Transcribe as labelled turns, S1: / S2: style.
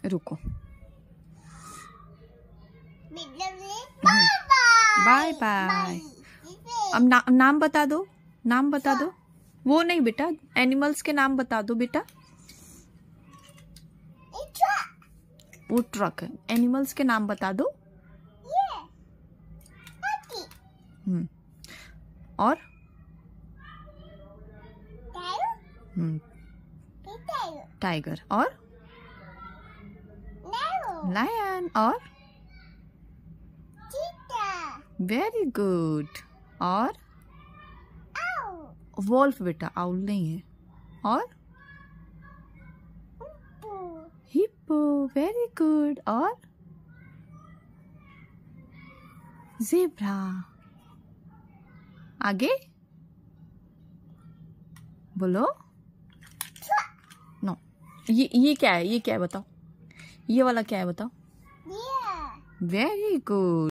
S1: रुको।
S2: Bye
S1: bye. अब नाम बता दो, नाम बता दो। वो नहीं बेटा, एनिमल्स के नाम बता दो बेटा। वो ट्रक है। एनिमल्स के नाम बता दो। और टाइगर और लायन और वेरी गुड। और वॉल्फ बेटा, आउल नहीं है। और हिप्पो, वेरी गुड। और ज़ेब्रा। आगे बोलो। नो, ये क्या है? ये क्या है बताओ? ये वाला क्या है बताओ? Very good.